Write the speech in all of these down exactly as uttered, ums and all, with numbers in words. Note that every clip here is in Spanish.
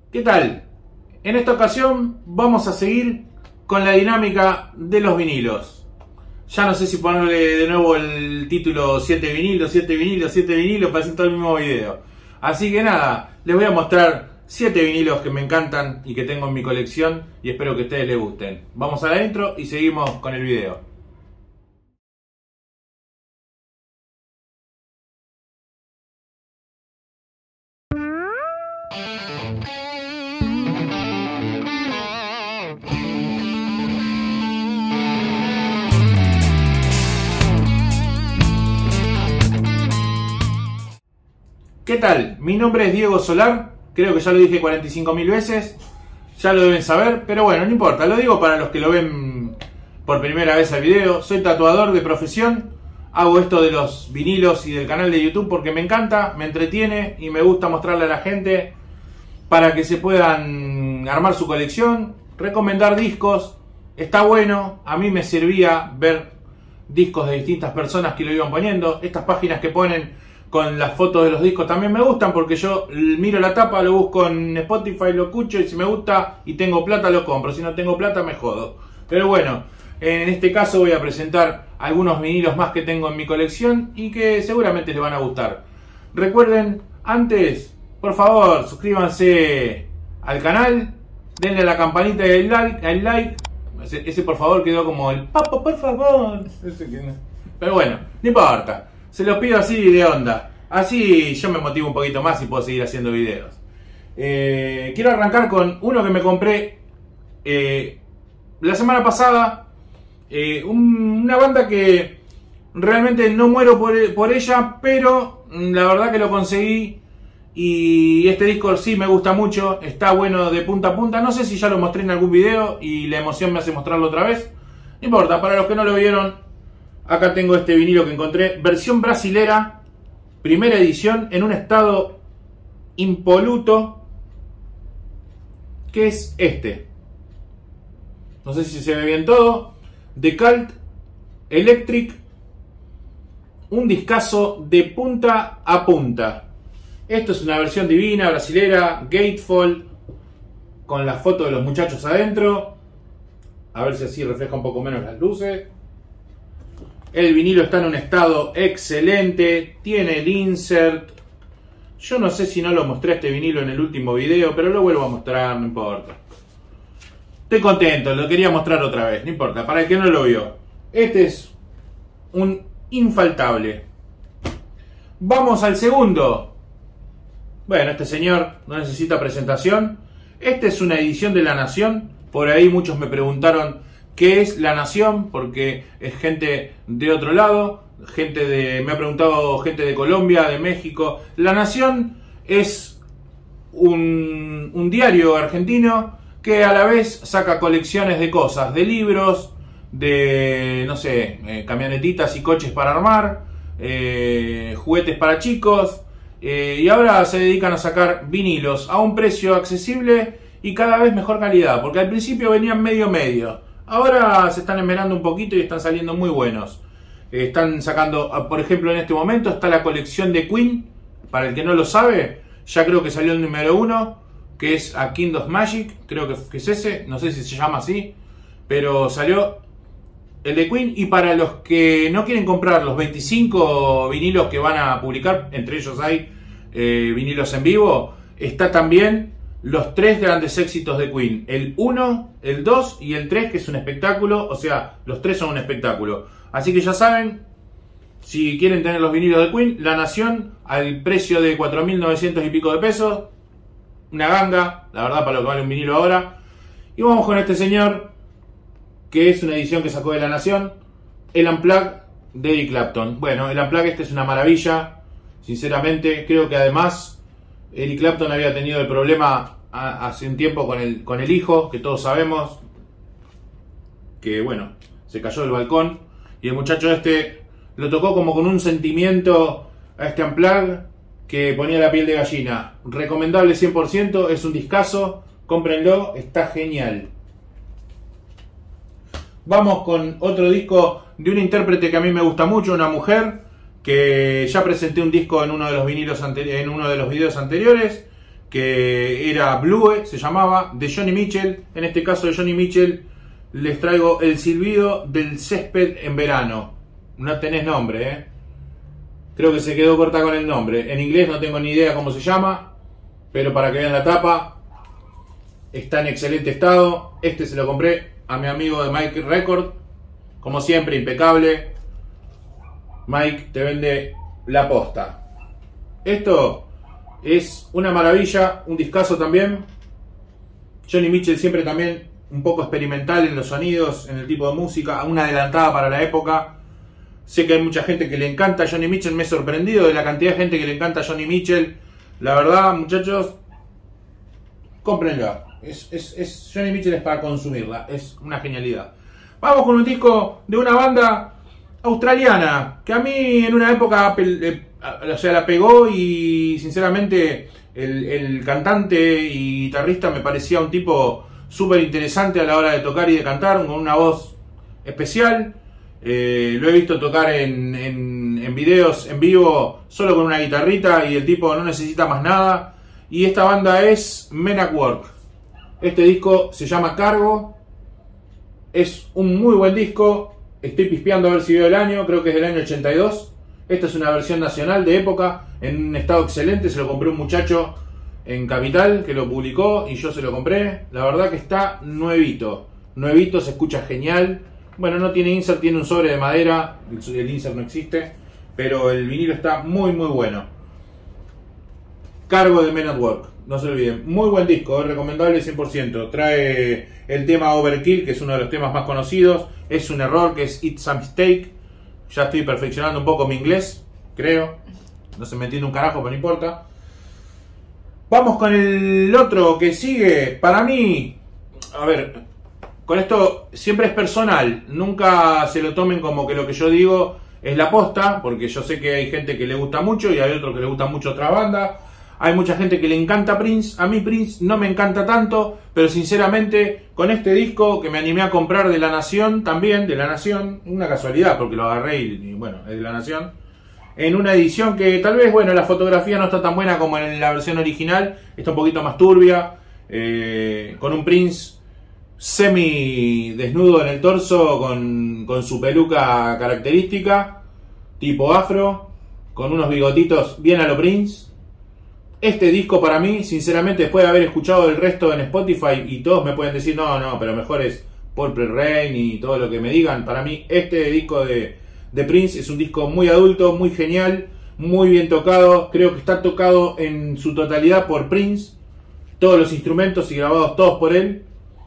¿Qué tal? En esta ocasión vamos a seguir con la dinámica de los vinilos. Ya no sé si ponerle de nuevo el título siete vinilos, siete vinilos, siete vinilos, para hacer todo el mismo video. Así que nada, les voy a mostrar siete vinilos que me encantan y que tengo en mi colección y espero que a ustedes les gusten. Vamos a la intro y seguimos con el video. ¿Qué tal? Mi nombre es Diego Solar, creo que ya lo dije cuarenta y cinco mil veces, ya lo deben saber, pero bueno, no importa, lo digo para los que lo ven por primera vez el video. Soy tatuador de profesión, hago esto de los vinilos y del canal de YouTube porque me encanta, me entretiene y me gusta mostrarle a la gente para que se puedan armar su colección, recomendar discos. Está bueno, a mí me servía ver discos de distintas personas que lo iban poniendo. Estas páginas que ponen con las fotos de los discos también me gustan porque yo miro la tapa, lo busco en Spotify, lo escucho y si me gusta y tengo plata lo compro, si no tengo plata me jodo. Pero bueno, en este caso voy a presentar algunos vinilos más que tengo en mi colección y que seguramente les van a gustar. Recuerden, antes, por favor, suscríbanse al canal, denle a la campanita y el like, el like. Ese, ese por favor quedó como el papo, por favor. Pero bueno, no importa. Se los pido así de onda. Así yo me motivo un poquito más y puedo seguir haciendo videos. Eh, quiero arrancar con uno que me compré eh, la semana pasada. Eh, un, una banda que realmente no muero por, por ella, pero la verdad que lo conseguí. Y este disco sí me gusta mucho. Está bueno de punta a punta. No sé si ya lo mostré en algún video y la emoción me hace mostrarlo otra vez. No importa, para los que no lo vieron, acá tengo este vinilo que encontré, versión brasilera, primera edición, en un estado impoluto, que es este. No sé si se ve bien todo. The Cult Electric, un discazo de punta a punta. Esto es una versión divina, brasilera, gatefold, con la foto de los muchachos adentro. A ver si así refleja un poco menos las luces. El vinilo está en un estado excelente, tiene el insert. Yo no sé si no lo mostré este vinilo en el último video, pero lo vuelvo a mostrar, no importa. Estoy contento, lo quería mostrar otra vez, no importa, para el que no lo vio. Este es un infaltable. Vamos al segundo. Bueno, este señor no necesita presentación. Esta es una edición de La Nación. Por ahí muchos me preguntaron ¿qué es La Nación? Porque es gente de otro lado, gente de, me ha preguntado gente de Colombia, de México. La Nación es un, un diario argentino que a la vez saca colecciones de cosas, de libros, de, no sé, eh, camionetitas y coches para armar, eh, juguetes para chicos, eh, y ahora se dedican a sacar vinilos a un precio accesible y cada vez mejor calidad, porque al principio venían medio medio. Ahora se están esmerando un poquito y están saliendo muy buenos. Eh, están sacando, por ejemplo, en este momento está la colección de Queen. Para el que no lo sabe, ya creo que salió el número uno, que es A Kind of Magic. Creo que, que es ese, no sé si se llama así, pero salió el de Queen. Y para los que no quieren comprar los veinticinco vinilos que van a publicar, entre ellos hay eh, vinilos en vivo, está también los tres grandes éxitos de Queen, el uno, el dos y el tres, que es un espectáculo. O sea, los tres son un espectáculo. Así que ya saben, si quieren tener los vinilos de Queen, La Nación, al precio de cuatro mil novecientos y pico de pesos. Una ganga, la verdad, para lo que vale un vinilo ahora. Y vamos con este señor, que es una edición que sacó de La Nación, el Unplugged de Eric Clapton. Bueno, el Unplugged este es una maravilla, sinceramente. Creo que además Eric Clapton había tenido el problema hace un tiempo con el, con el hijo, que todos sabemos que, bueno, se cayó del balcón y el muchacho este lo tocó como con un sentimiento a este Unplugged que ponía la piel de gallina. Recomendable cien por ciento, es un discazo, cómprenlo, está genial. Vamos con otro disco de una intérprete que a mí me gusta mucho, una mujer, que ya presenté un disco en uno de los vinilos anteriores, en uno de los videos anteriores, que era Blue, se llamaba, de Joni Mitchell. En este caso de Joni Mitchell les traigo El silbido del césped en verano. No tenés nombre, ¿eh? Creo que se quedó corta con el nombre. En inglés no tengo ni idea cómo se llama, pero para que vean la tapa, está en excelente estado. Este se lo compré a mi amigo de Mike Record. Como siempre, impecable. Mike te vende la posta. Esto es una maravilla, un discazo también. Joni Mitchell siempre también un poco experimental en los sonidos, en el tipo de música, una adelantada para la época. Sé que hay mucha gente que le encanta a Joni Mitchell, me he sorprendido de la cantidad de gente que le encanta a Joni Mitchell. La verdad, muchachos, cómprenla. Es, es, es, Joni Mitchell es para consumirla, es una genialidad. Vamos con un disco de una banda australiana, que a mí en una época eh, o sea, la pegó, y sinceramente el, el cantante y guitarrista me parecía un tipo súper interesante a la hora de tocar y de cantar, con una voz especial. Eh, lo he visto tocar en, en, en videos en vivo solo con una guitarrita, y el tipo no necesita más nada. Y esta banda es Men at Work. Este disco se llama Cargo. Es un muy buen disco. Estoy pispeando a ver si veo el año. Creo que es del año ochenta y dos. Esta es una versión nacional de época, en un estado excelente. Se lo compré un muchacho en Capital que lo publicó y yo se lo compré. La verdad que está nuevito. Nuevito, se escucha genial. Bueno, no tiene insert, tiene un sobre de madera. El insert no existe, pero el vinilo está muy muy bueno. Cargo de Men at Work, no se olviden. Muy buen disco, es recomendable cien por ciento. Trae el tema Overkill, que es uno de los temas más conocidos. Es un error, que es It's a Mistake. Ya estoy perfeccionando un poco mi inglés, creo. No se me entiende un carajo, pero no importa. Vamos con el otro que sigue. Para mí, a ver, con esto siempre es personal. Nunca se lo tomen como que lo que yo digo es la posta, porque yo sé que hay gente que le gusta mucho y hay otro que le gusta mucho otra banda. Hay mucha gente que le encanta Prince. A mí Prince no me encanta tanto, pero sinceramente con este disco que me animé a comprar de La Nación, también de La Nación, una casualidad porque lo agarré y, y bueno, es de La Nación, en una edición que tal vez, bueno, la fotografía no está tan buena como en la versión original, está un poquito más turbia, eh, con un Prince semi desnudo en el torso, con, con su peluca característica, tipo afro, con unos bigotitos bien a lo Prince. Este disco para mí, sinceramente, después de haber escuchado el resto en Spotify, y todos me pueden decir, no, no, pero mejor es Purple Rain y todo lo que me digan, para mí este disco de, de Prince es un disco muy adulto, muy genial, muy bien tocado. Creo que está tocado en su totalidad por Prince, todos los instrumentos y grabados todos por él.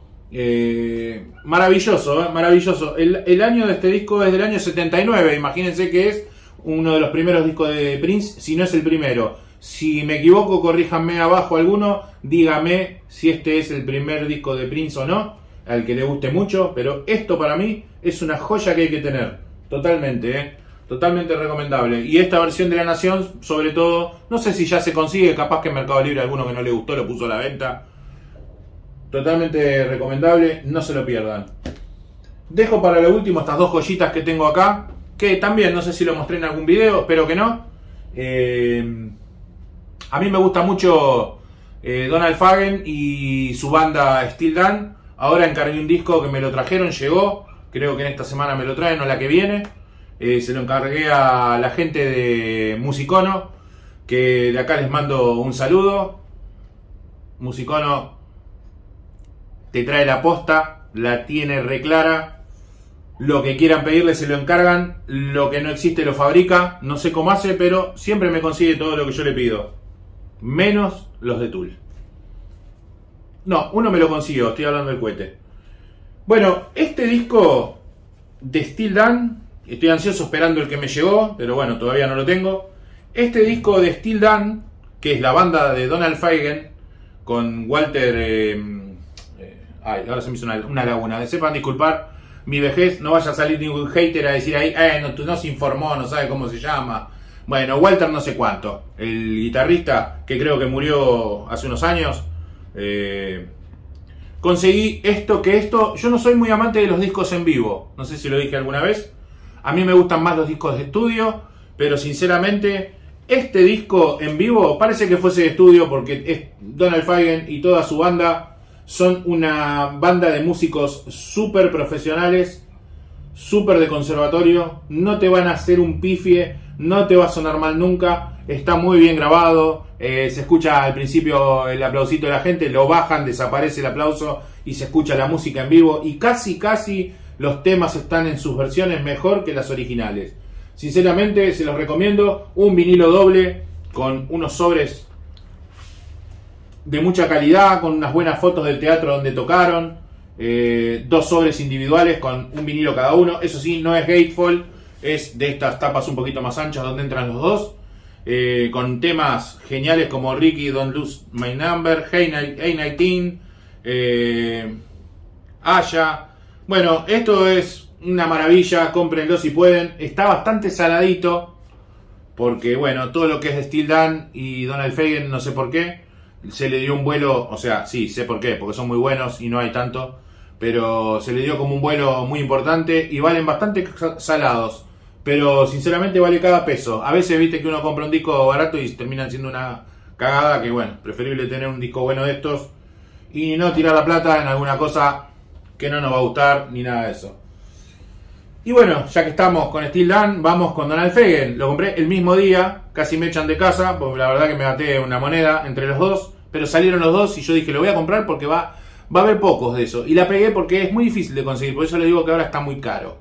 Eh, maravilloso, ¿eh? Maravilloso. El, el año de este disco es del año setenta y nueve, imagínense que es uno de los primeros discos de Prince, si no es el primero. Si me equivoco, corríjanme abajo alguno, dígame si este es el primer disco de Prince o no, al que le guste mucho, pero esto para mí es una joya que hay que tener, totalmente, ¿eh? Totalmente recomendable. Y esta versión de La Nación, sobre todo, no sé si ya se consigue, capaz que en Mercado Libre alguno que no le gustó lo puso a la venta. Totalmente recomendable, no se lo pierdan. Dejo para lo último estas dos joyitas que tengo acá, que también no sé si lo mostré en algún video, espero que no. Eh... A mí me gusta mucho eh, Donald Fagen y su banda Still Dan. Ahora encargué un disco que me lo trajeron, llegó. Creo que en esta semana me lo traen o la que viene. Eh, se lo encargué a la gente de Musicono, que de acá les mando un saludo. Musicono te trae la posta, la tiene reclara. Lo que quieran pedirle se lo encargan. Lo que no existe lo fabrica. No sé cómo hace, pero siempre me consigue todo lo que yo le pido. Menos los de Tool. No, uno me lo consiguió, estoy hablando del cohete. Bueno, este disco de Still Dan, estoy ansioso esperando el que me llegó, pero bueno, todavía no lo tengo. Este disco de Still Dan, que es la banda de Donald Fagen, con Walter... Eh, eh, ay, ahora se me hizo una, una laguna. Sepan disculpar mi vejez, no vaya a salir ningún hater a decir ahí, eh, no, no se informó, no sabe cómo se llama. Bueno, Walter no sé cuánto, el guitarrista que creo que murió hace unos años. Eh, conseguí esto, que esto, yo no soy muy amante de los discos en vivo, no sé si lo dije alguna vez. A mí me gustan más los discos de estudio, pero sinceramente este disco en vivo parece que fuese de estudio porque es Donald Fagen y toda su banda son una banda de músicos súper profesionales, súper de conservatorio, no te van a hacer un pifie, no te va a sonar mal nunca, está muy bien grabado, eh, se escucha al principio el aplausito de la gente, lo bajan, desaparece el aplauso y se escucha la música en vivo y casi casi los temas están en sus versiones mejor que las originales. Sinceramente se los recomiendo, un vinilo doble con unos sobres de mucha calidad, con unas buenas fotos del teatro donde tocaron, eh, dos sobres individuales con un vinilo cada uno, eso sí, no es gatefold, es de estas tapas un poquito más anchas donde entran los dos, eh, con temas geniales como Ricky, Don't Lose My Number, Hey, hey nineteen, eh, Aya. Bueno, esto es una maravilla, cómprenlo si pueden, está bastante saladito, porque bueno, todo lo que es de Steely Dan y Donald Fagen, no sé por qué, se le dio un vuelo, o sea, sí, sé por qué, porque son muy buenos y no hay tanto, pero se le dio como un vuelo muy importante y valen bastante salados, pero sinceramente vale cada peso. A veces viste que uno compra un disco barato y terminan siendo una cagada, que bueno, preferible tener un disco bueno de estos y no tirar la plata en alguna cosa que no nos va a gustar ni nada de eso. Y bueno, ya que estamos con Steely Dan, vamos con Donald Fagen. Lo compré el mismo día, casi me echan de casa, porque la verdad que me gasté una moneda entre los dos, pero salieron los dos y yo dije, lo voy a comprar porque va, va a haber pocos de eso. Y la pegué porque es muy difícil de conseguir, por eso le digo que ahora está muy caro.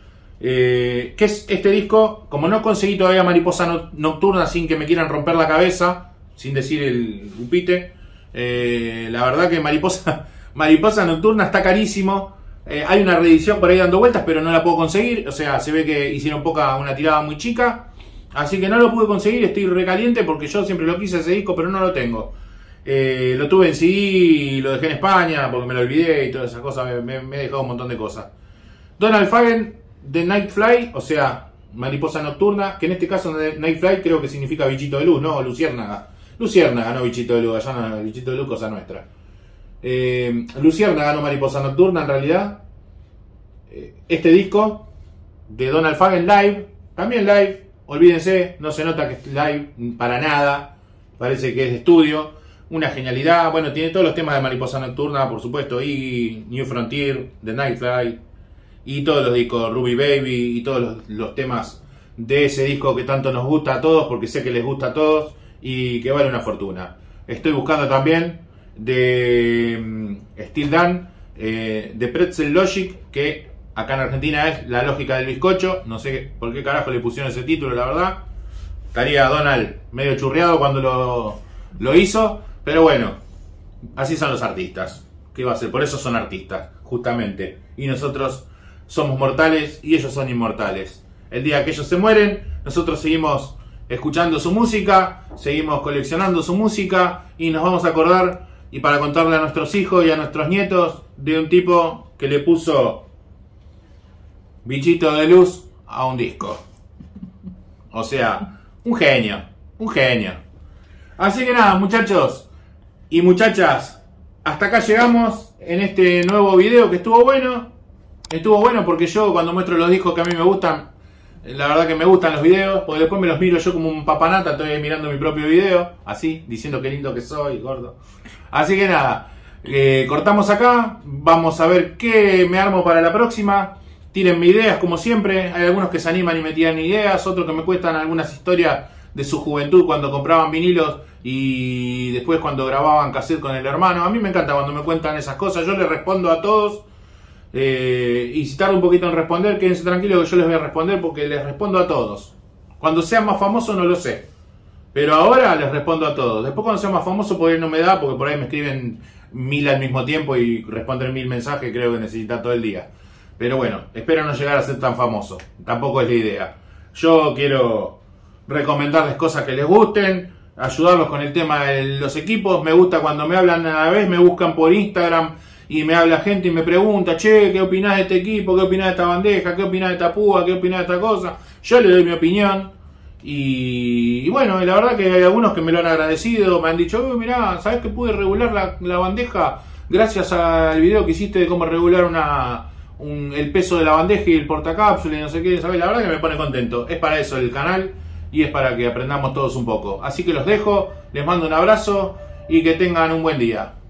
Eh, ¿Qué es este disco? Como no conseguí todavía Mariposa Nocturna sin que me quieran romper la cabeza, sin decir el upite, eh, la verdad que Mariposa, Mariposa Nocturna está carísimo. Eh, hay una reedición por ahí dando vueltas, pero no la puedo conseguir. O sea, se ve que hicieron poca, una tirada muy chica. Así que no lo pude conseguir. Estoy recaliente porque yo siempre lo quise ese disco, pero no lo tengo. Eh, lo tuve en C D y lo dejé en España porque me lo olvidé y todas esas cosas. Me, me, me he dejado un montón de cosas. Donald Fagen, The Nightfly, o sea, Mariposa Nocturna, que en este caso Nightfly creo que significa bichito de luz, no, luciérnaga. Luciérnaga, no bichito de luz, allá no, el bichito de luz, cosa nuestra. Eh, Luciérnaga, no Mariposa Nocturna en realidad. Eh, este disco de Donald Fagen live, también live, olvídense, no se nota que es live para nada, parece que es de estudio, una genialidad. Bueno, tiene todos los temas de Mariposa Nocturna, por supuesto, y New Frontier, The Nightfly, y todos los discos, Ruby Baby, y todos los, los temas de ese disco que tanto nos gusta a todos, porque sé que les gusta a todos, y que vale una fortuna. Estoy buscando también de um, Steely Dan, eh, de Pretzel Logic, que acá en Argentina es La Lógica del Bizcocho. No sé por qué carajo le pusieron ese título, la verdad. Estaría Donald medio churreado cuando lo, lo hizo, pero bueno, así son los artistas. ¿Qué va a ser? Por eso son artistas, justamente. Y nosotros somos mortales y ellos son inmortales. El día que ellos se mueren, nosotros seguimos escuchando su música, seguimos coleccionando su música y nos vamos a acordar, y para contarle a nuestros hijos y a nuestros nietos, de un tipo que le puso bichito de luz a un disco. O sea, un genio, un genio. Así que nada, muchachos y muchachas, hasta acá llegamos en este nuevo video que estuvo bueno. Estuvo bueno porque yo cuando muestro los discos que a mí me gustan, la verdad que me gustan los videos, porque después me los miro yo como un papanata, estoy mirando mi propio video, así, diciendo qué lindo que soy, gordo. Así que nada, eh, cortamos acá, vamos a ver qué me armo para la próxima. Tírenme ideas como siempre, hay algunos que se animan y me tiran ideas, otros que me cuentan algunas historias de su juventud cuando compraban vinilos y después cuando grababan cassette con el hermano. A mí me encanta cuando me cuentan esas cosas, yo les respondo a todos. Eh, y si tardo un poquito en responder, quédense tranquilos que yo les voy a responder porque les respondo a todos. Cuando sea más famoso no lo sé, pero ahora les respondo a todos. Después cuando sea más famoso por ahí no me da, porque por ahí me escriben mil al mismo tiempo y responder mil mensajes creo que necesita todo el día. Pero bueno, espero no llegar a ser tan famoso, tampoco es la idea. Yo quiero recomendarles cosas que les gusten, ayudarlos con el tema de los equipos. Me gusta cuando me hablan a la vez, me buscan por Instagram y me habla gente y me pregunta, che, ¿qué opinás de este equipo? ¿Qué opinás de esta bandeja? ¿Qué opinás de esta púa? ¿Qué opinás de esta cosa? Yo le doy mi opinión. Y, y bueno, la verdad que hay algunos que me lo han agradecido, me han dicho, oh, mirá, ¿sabés que pude regular la, la bandeja gracias al video que hiciste de cómo regular una, un, el peso de la bandeja y el portacápsula y no sé qué? ¿Sabés? La verdad que me pone contento. Es para eso el canal y es para que aprendamos todos un poco. Así que los dejo, les mando un abrazo y que tengan un buen día.